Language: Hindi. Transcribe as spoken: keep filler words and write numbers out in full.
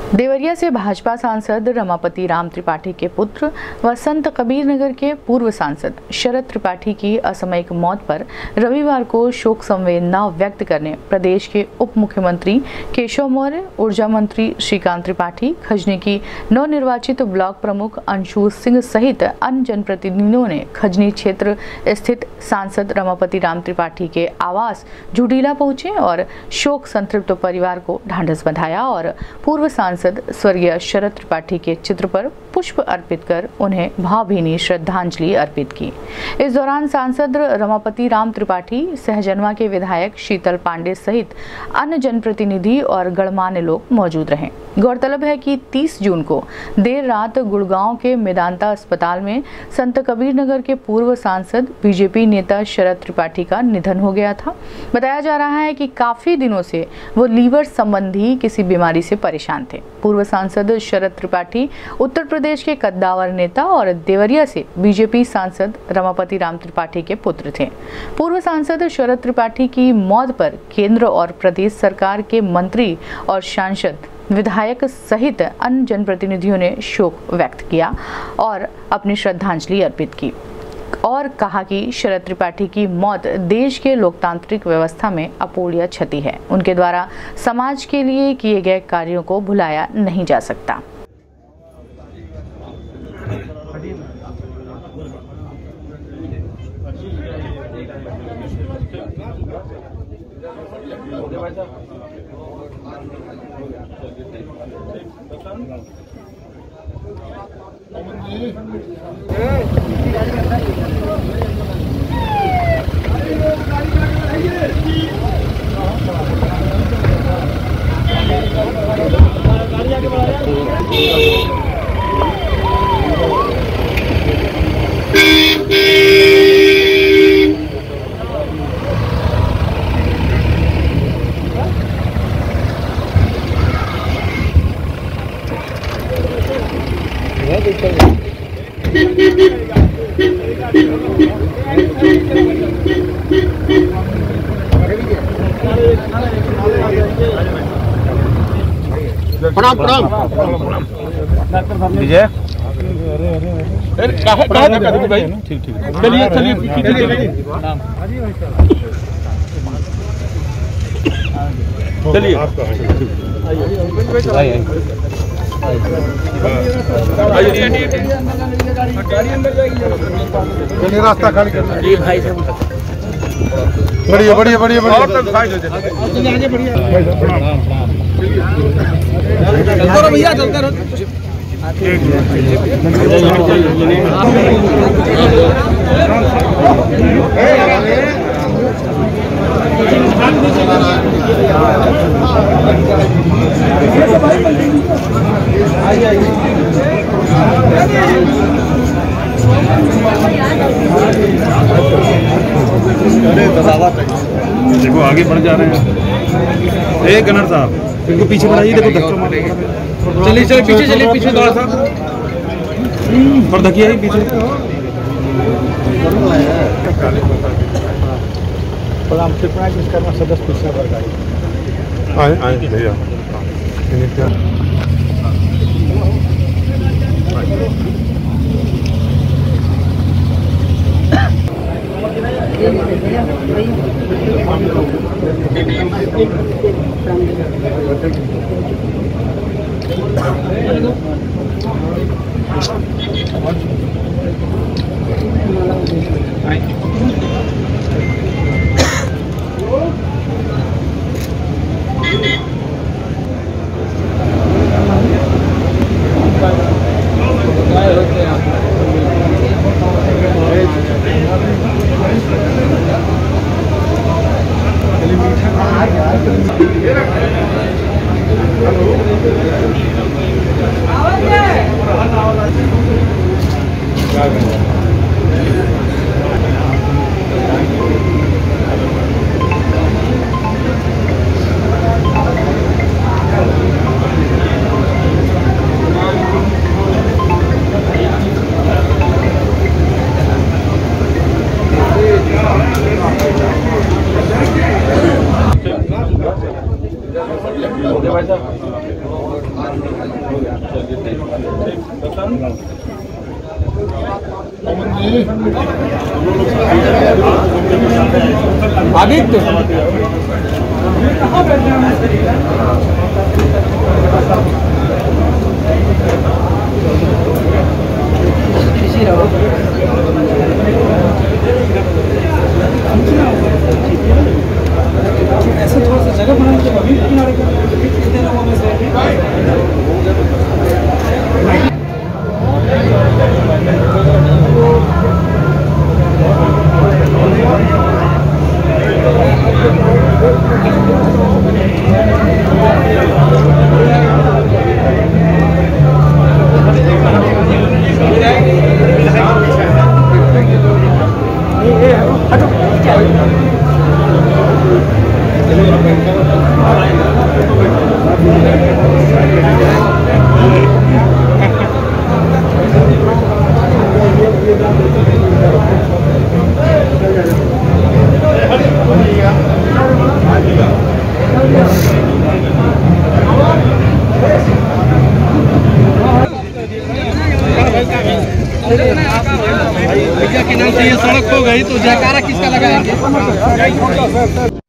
देवरिया से भाजपा सांसद रमापति राम त्रिपाठी के पुत्र व संत कबीर नगर के पूर्व सांसद शरद त्रिपाठी की असामयिक मौत पर रविवार को शोक संवेदना व्यक्त करने प्रदेश के उप मुख्यमंत्री केशव मौर्य, ऊर्जा मंत्री श्रीकांत त्रिपाठी, खजनी की नवनिर्वाचित ब्लॉक प्रमुख अंशु सिंह सहित अन्य जनप्रतिनिधियों ने खजनी क्षेत्र स्थित सांसद रमापति राम त्रिपाठी के आवास झुडीला पहुंचे और शोक संतृप्त परिवार को ढांढस बंधाया और पूर्व सांसद स्वर्गीय शरद त्रिपाठी के चित्र पर पुष्प अर्पित कर उन्हें भावभीनी श्रद्धांजलि अर्पित की। इस दौरान सांसद रमापति राम त्रिपाठी, सहजनवा के विधायक शीतल पांडे सहित अन्य जनप्रतिनिधि और गणमान्य लोग मौजूद रहे। गौरतलब है कि तीस जून को देर रात गुड़गांव के मेदांता अस्पताल में संत कबीर नगर के पूर्व सांसद बीजेपी नेता शरद त्रिपाठी का निधन हो गया था। बताया जा रहा है कि काफी दिनों से वो लीवर संबंधी किसी बीमारी से परेशान थे। पूर्व सांसद शरद त्रिपाठी उत्तर प्रदेश के कद्दावर नेता और देवरिया से बीजेपी सांसद रमापति राम त्रिपाठी के पुत्र थे। पूर्व सांसद शरद त्रिपाठी की मौत पर केंद्र और प्रदेश सरकार के मंत्री और सांसद, विधायक सहित अन्य जनप्रतिनिधियों ने शोक व्यक्त किया और अपनी श्रद्धांजलि अर्पित की और कहा कि शरद त्रिपाठी की मौत देश के लोकतांत्रिक व्यवस्था में अपूरणीय क्षति है। उनके द्वारा समाज के लिए किए गए कार्यों को भुलाया नहीं जा सकता। प्रणाम प्रणाम विजय भाई, ठीक ठीक चलिए चलिए चलिए रास्ता खाली कर भाई सब बढ़िया बढ़िया बढ़िया बढ़िया भैया चलते रहो। देखो आगे बढ़ जा रहे हैं। ए गनर साहब इनको पीछे बढ़ाइए, देखो चलिए चलिए पीछे चलिए पीछे दौड़ साहब और धकिया ही पीछे। प्रणाम कृपया करना सदस्य पिछला वर्ग आए आए भैया भाई साहब आदित्य ऐसे थोड़ा सा जगह बनाने के अभी किनारे कितने लोगों में से भैया के नाम से ये सड़क हो गई तो जयकारा किसका लगाएंगे?